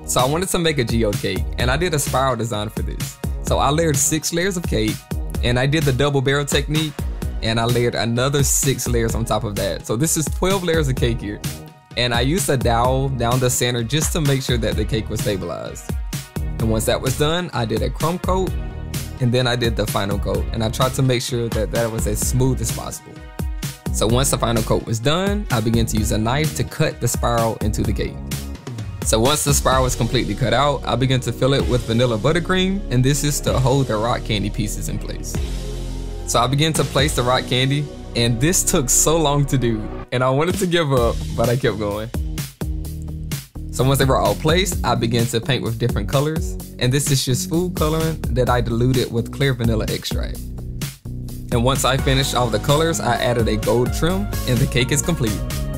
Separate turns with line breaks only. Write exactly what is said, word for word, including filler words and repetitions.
So I wanted to make a geocake, and I did a spiral design for this. So I layered six layers of cake, and I did the double barrel technique, and I layered another six layers on top of that. So this is twelve layers of cake here. And I used a dowel down the center just to make sure that the cake was stabilized. And once that was done, I did a crumb coat, and then I did the final coat. And I tried to make sure that that was as smooth as possible. So once the final coat was done, I began to use a knife to cut the spiral into the cake. So once the spiral was completely cut out, I began to fill it with vanilla buttercream, and this is to hold the rock candy pieces in place. So I began to place the rock candy, and this took so long to do, and I wanted to give up, but I kept going. So once they were all placed, I began to paint with different colors, and this is just food coloring that I diluted with clear vanilla extract. And once I finished all the colors, I added a gold trim, and the cake is complete.